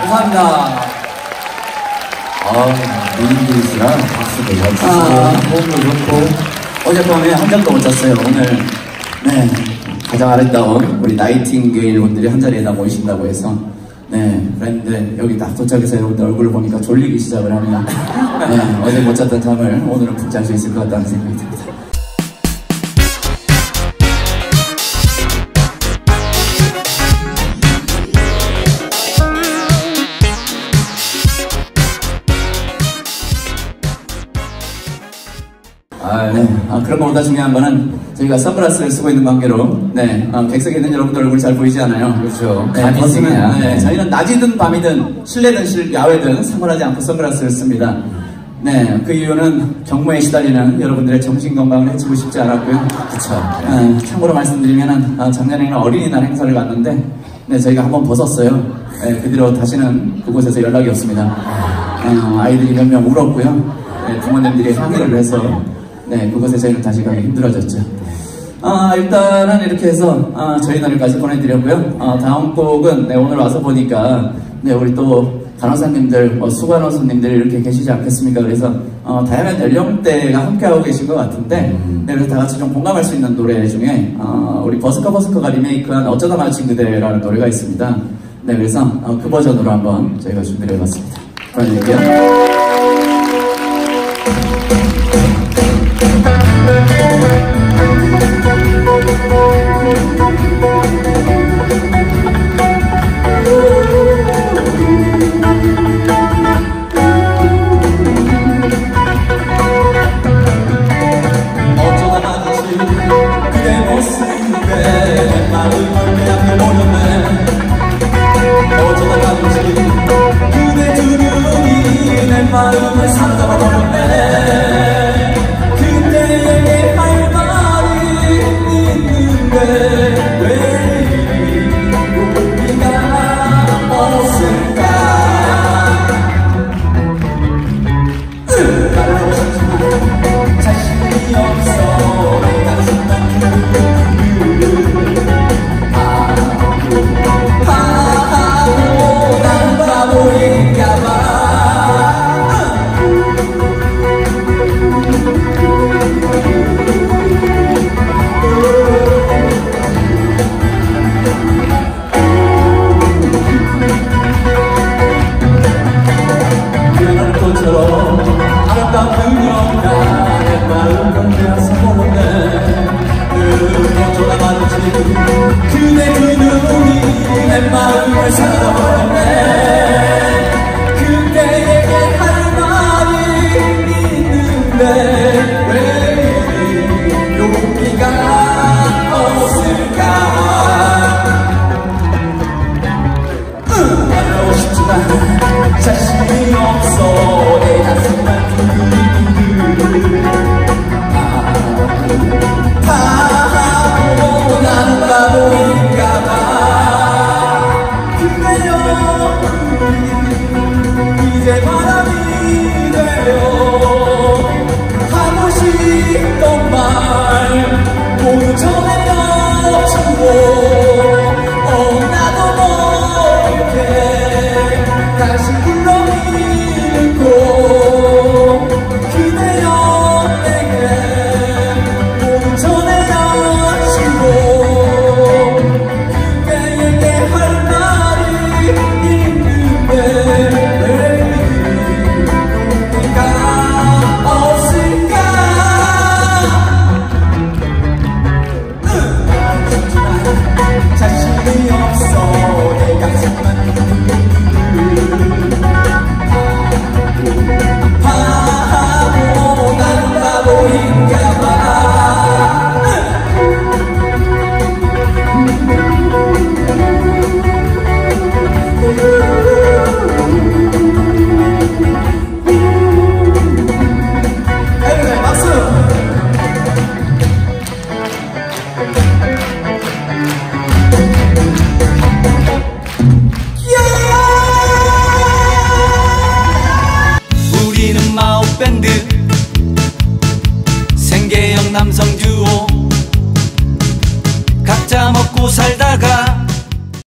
감사합니다. 미인들이시랑 박수도 해주시고 호흡도 좋고 어젯밤에 한 잠도 못 잤어요. 오늘 네 가장 아름다운 우리 나이팅게일 분들이 한 자리에 다 모이신다고 해서 네 그랬는데 여기 딱 도착해서 여러분들 얼굴을 보니까 졸리기 시작을 하면 네, 어제 못 잤던 잠을 오늘은 푹 잘 수 있을 것 같다는 생각이 듭니다. 그런 것보다 중요한 거는 저희가 선글라스를 쓰고 있는 관계로 객석에 있는 여러분들 얼굴이 잘 보이지 않아요. 그렇죠. 네, 저희는 낮이든 밤이든 실내든 야외든 상관하지 않고 선글라스를 씁니다. 네, 그 이유는 경무에 시달리는 여러분들의 정신건강을 해치고 싶지 않았고요. 그쵸. 참고로 말씀드리면은 작년에는 어린이날 행사를 갔는데 저희가 한번 벗었어요. 그 뒤로 다시는 그곳에서 연락이 없습니다. 아이들이 몇 명 울었고요. 부모님들이 항의를 해서 그곳에 저희는 다시 가기 힘들어졌죠. 일단은 이렇게 해서 저희 노래까지 보내드렸고요. 다음 곡은 오늘 와서 보니까 우리 또 간호사님들, 수간호사님들 이렇게 계시지 않겠습니까? 그래서 다양한 연령대가 함께하고 계신 것 같은데 그래서 다 같이 좀 공감할 수 있는 노래 중에 우리 버스커가 리메이크한 어쩌다 마주친 그대라는 노래가 있습니다. 그래서 그 버전으로 한번 저희가 준비를 해봤습니다. 보여드릴게요. 마음을 사로잡아버렸네. 그때에게 할 말이 있는데 왜 우리가 없을까. 말하고 싶지만 자신이 없어. 내 가슴만 바보 난 바보인가봐. 아름다운 그녀가 내 마음을 빼앗아 먹었네. 어쩌다 마주친 그대 그 눈이 내 마음을 사로잡아버렸네. 그대에게 할 말이 있는데 왜 용기가 없을까. 말하고 싶지만 자신이 없어. 내 가슴만 바보 나는 바보인가봐. 그대여 이제 바람이 되어 하고 싶던